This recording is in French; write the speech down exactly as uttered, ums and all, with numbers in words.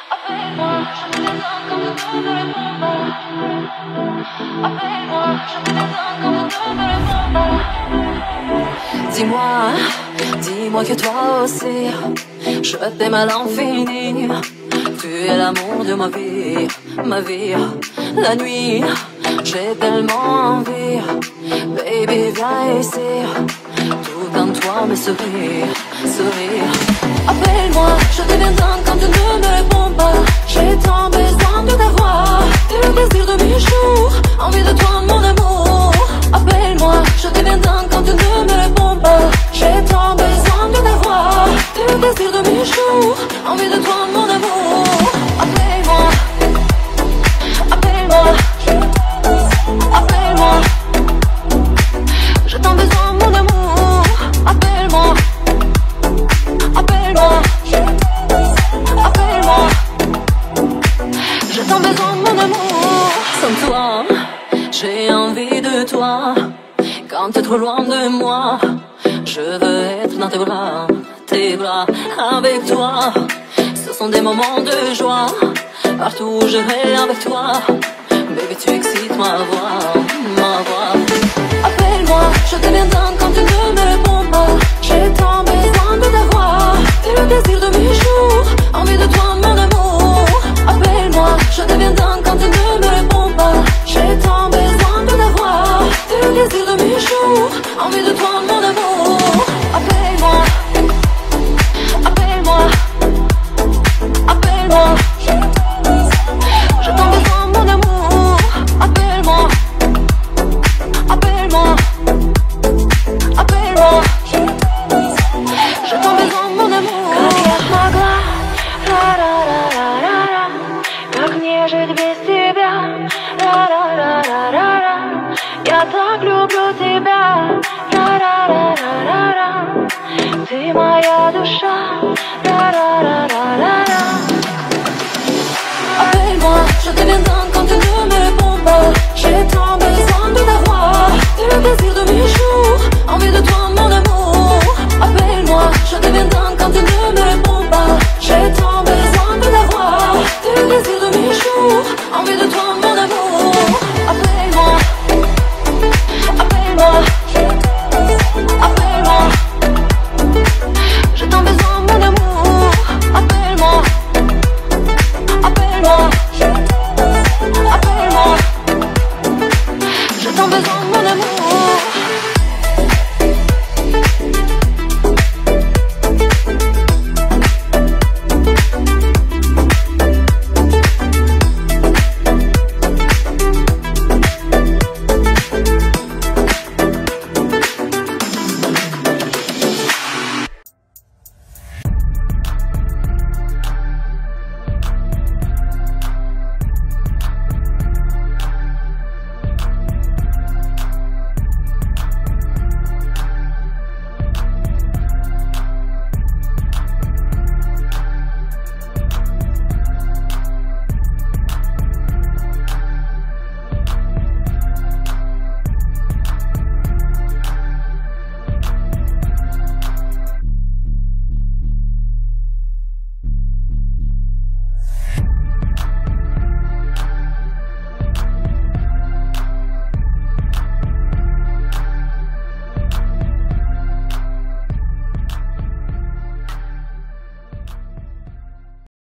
Appelle-moi, je te besoin quand tu ne me réponds pas. Appelle-moi, je te besoin quand tu ne me réponds pas. Dis-moi, dis-moi que toi aussi, je t'aime à l'infini. Tu es l'amour de ma vie, ma vie. La nuit, j'ai tellement envie. Baby, viens ici. Tout en toi me sourit, sourit. Appelle-moi, je deviens dingue quand tu ne me réponds pas. J'ai tant besoin de ta voix. T'es le désir de mes jours, envie de toi mon amour. Appelle-moi, je deviens dingue quand tu ne me réponds pas. J'ai tant besoin de ta voix. T'es le désir de mes jours, envie de toi mon amour. Appelle-moi, appelle-moi, appelle-moi. J'ai tant besoin mon amour. Appelle-moi, appelle-moi, appelle-moi. J'ai tant besoin mon amour. Sans toi, j'ai envie de toi. Quand t'es trop loin de moi, je veux être dans tes bras, tes bras avec toi. Ce sont des moments de joie, partout où je vais avec toi. Baby, tu excites ma voix, ma voix. Appelle-moi, je deviens dingue quand tu ne me réponds pas. J'ai tant besoin de ta voix. T'es le désir de mes jours, envie de toi mon amour. Appelle-moi, je deviens dingue quand tu ne me réponds pas. J'ai tant besoin de ta voix. T'es le désir de mes jours, envie de toi mon amour. Appelle-moi, appelle-moi, appelle-moi. J'ai tant besoin mon amour. Appelle-moi, appelle-moi, appelle-moi. J'ai tant besoin mon amour. Как я смогла, ра-ра-ра-ра-ра-ра, как мне жить без тебя, ра-ра-ра-ра-ра-ра. Я так люблю тебя, ра-ра-ра-ра-ра-ра. Ты моя душа.